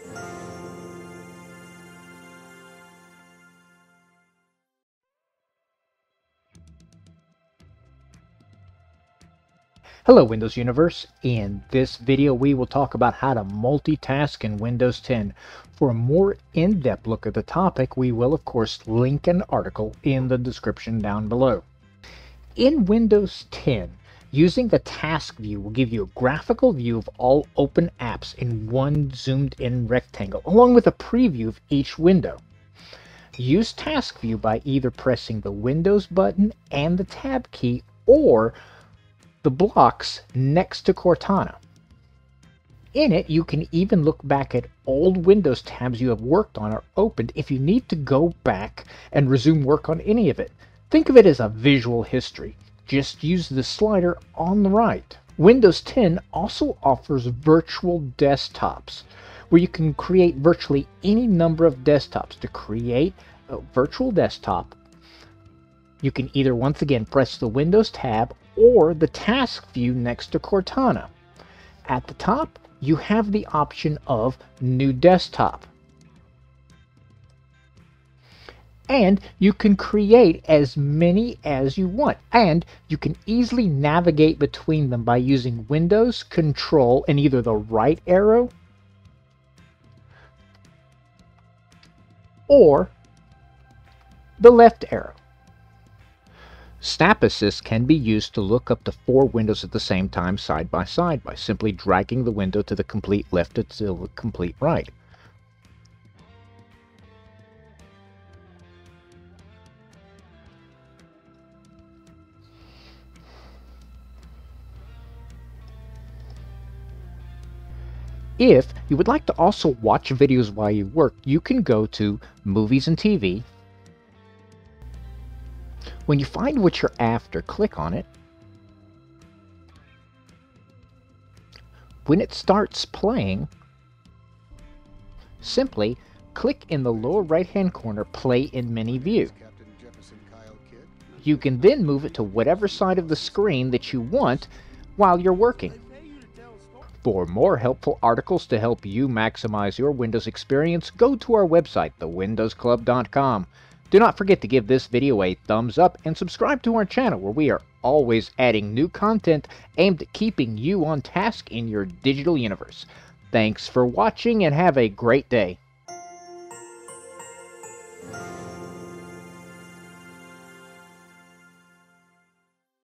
Hello Windows Universe. In this video we will talk about how to multitask in Windows 10. For a more in-depth look at the topic, we will of course link an article in the description down below. In Windows 10, using the task view will give you a graphical view of all open apps in one zoomed in rectangle, along with a preview of each window. Use task view by either pressing the Windows button and the tab key or the blocks next to Cortana. In it, you can even look back at old Windows tabs you have worked on or opened if you need to go back and resume work on any of it. Think of it as a visual history. Just use the slider on the right. Windows 10 also offers virtual desktops, where you can create virtually any number of desktops. To create a virtual desktop, you can either once again press the Windows tab or the task view next to Cortana. At the top, you have the option of New Desktop. And you can create as many as you want. And you can easily navigate between them by using Windows Control and either the right arrow or the left arrow. Snap Assist can be used to look up to 4 windows at the same time side by side by simply dragging the window to the complete left until the complete right. If you would like to also watch videos while you work, you can go to Movies and TV. When you find what you're after, click on it. When it starts playing, simply click in the lower right-hand corner, Play in Mini View. You can then move it to whatever side of the screen that you want while you're working. For more helpful articles to help you maximize your Windows experience, go to our website, thewindowsclub.com. Do not forget to give this video a thumbs up and subscribe to our channel, where we are always adding new content aimed at keeping you on task in your digital universe. Thanks for watching and have a great day.